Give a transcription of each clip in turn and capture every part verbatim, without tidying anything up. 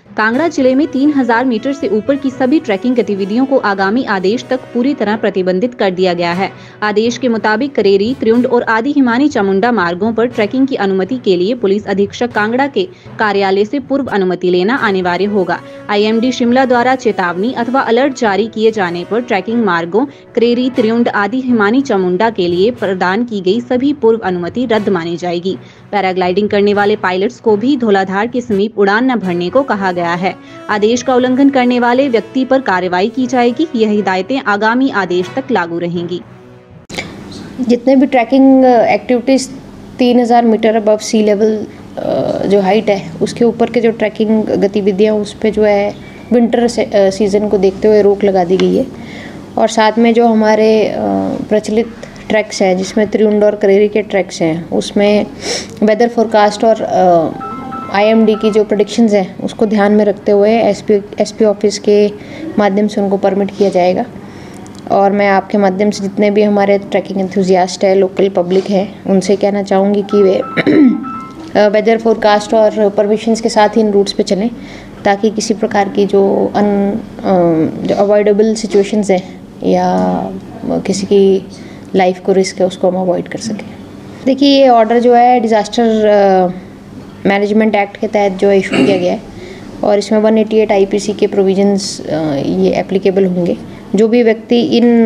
कांगड़ा जिले में तीन हज़ार मीटर से ऊपर की सभी ट्रैकिंग गतिविधियों को आगामी आदेश तक पूरी तरह प्रतिबंधित कर दिया गया है। आदेश के मुताबिक करेरी, त्रियुंड और आदि हिमानी चामुंडा मार्गों पर ट्रैकिंग की अनुमति के लिए पुलिस अधीक्षक कांगड़ा के कार्यालय से पूर्व अनुमति लेना अनिवार्य होगा। आईएमडी शिमला द्वारा चेतावनी अथवा अलर्ट जारी किए जाने पर ट्रैकिंग मार्गों करेरी, त्रियुंड, आदि हिमानी चामुंडा के लिए प्रदान की गई सभी पूर्व अनुमति रद्द मानी जाएगी। पैराग्लाइडिंग करने वाले पायलट्स को भी धौलाधार के समीप उड़ान न भरने को कहा गया है। आदेश का उल्लंघन करने वाले व्यक्ति पर कार्रवाई की जाएगी। यह हिदायतें आगामी आदेश तक लागू रहेंगी। जितने भी ट्रैकिंग एक्टिविटीज़ तीन हज़ार मीटर अबव सी लेवल जो हाइट है उसके ऊपर के जो ट्रैकिंग गतिविधियाँ उस पर जो है विंटर सीज़न को देखते हुए रोक लगा दी गई है। और साथ में जो हमारे प्रचलित ट्रैक्स हैं जिसमें त्रियुंड और करेरी के ट्रैक्स हैं उसमें वेदर फोरकास्ट और आईएमडी की जो प्रेडिक्शंस हैं उसको ध्यान में रखते हुए एसपी एसपी ऑफिस के माध्यम से उनको परमिट किया जाएगा। और मैं आपके माध्यम से जितने भी हमारे ट्रैकिंग एंथुजियास्ट है, लोकल पब्लिक है, उनसे कहना चाहूँगी कि वे वेदर फोरकास्ट और परमिशंस के साथ ही इन रूट्स पे चलें ताकि किसी प्रकार की जो अन जो अवॉइडेबल सिचुएशंस हैं या किसी की लाइफ को रिस्क है उसको हम अवॉइड कर सकें। देखिए, ये ऑर्डर जो है डिज़ास्टर मैनेजमेंट एक्ट के तहत जो इशू किया गया है और इसमें एक सौ अट्ठासी आईपीसी के प्रोविजंस ये एप्लीकेबल होंगे। जो भी व्यक्ति इन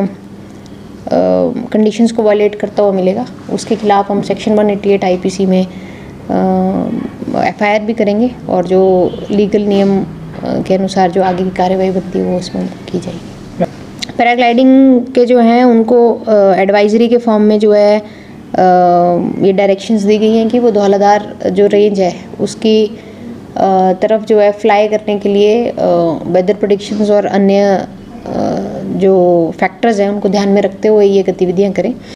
कंडीशंस को वायलेट करता हुआ मिलेगा उसके खिलाफ हम सेक्शन एक सौ अट्ठासी आईपीसी में एफआईआर भी करेंगे और जो लीगल नियम के अनुसार जो आगे की कार्रवाई बनती है वो उसमें की जाएगी। पैराग्लाइडिंग के जो हैं उनको एडवाइजरी के फॉर्म में जो है uh, ये डायरेक्शंस दी गई हैं कि वो धौलाधार जो रेंज है उसकी uh, तरफ जो है फ्लाई करने के लिए वेदर uh, प्रेडिक्शंस और अन्य uh, जो फैक्टर्स हैं उनको ध्यान में रखते हुए ये गतिविधियां करें।